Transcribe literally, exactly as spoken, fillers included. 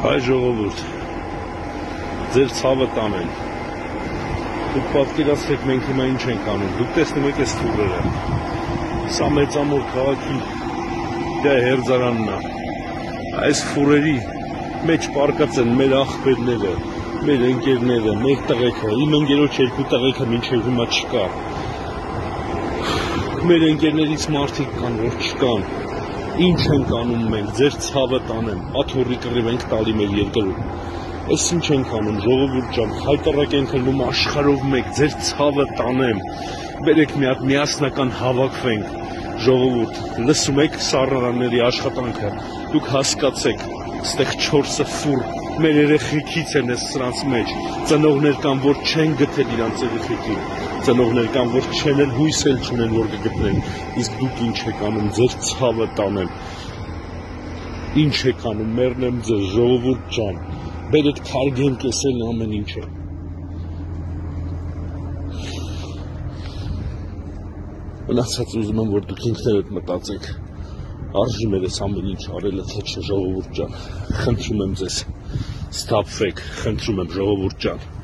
Հայ ժողովուրդ, ձեր ցավը տանեն, դուք պատկերացրեք մենք հիմա ինչ ենք անում, դուք տեսնում եք այս թուրերը, սա մեծամոր քաղաքի դա հերձարանն է, այս ֆուրերի մեջ պարկած են մեր աղբերները, մեր ընկերները, մեր տղեկը, իմ ընկերոջ երկու տղեկը մինչև հիմա չկա, մեր ընկերներից մարդիկ կան, որ չկան, ինչ ենք անում մենք, ձեր ցավը տանեմ, աթոռի կռիվ ենք տալի մեր երկրում, այս ինչ ենք անում, ժողովուրդ ջան, հայտարարակ ենք ելնում աշխարհով մեկ, ձեր ցավը տանեմ, բերեք մի հատ միասնական հավաքվենք, ժողովուրդ, լսում եք սառարանների աշխատանքը, դուք հասկացեք, ստեղ չորսը ֆուր, մեր երեխեքից են այս սրանց մեջ, ծնողներ կան, որ չեն գտել իրանց երեխեքին, ծնողներ կան, որ չեն էլ հույս էլ չունեն, որ կգտնեն, իսկ դուք ինչ եք անում, ձեր ցավը տանեմ, ինչ եք անում, մեռնեմ ձեզ, ժողովուրդ ջան, բերեք թարգենք էսել ամեն ինչը, մնացած ուզում եմ, որ դուք ինքներդ մտածեք, արժի մեր այս ամեն ինչ արելը, թե չէ ժողովուրդ ջան, խնդրում եմ ձեզ, սթափվեք, խնդրում եմ ժողովուրդ ջան,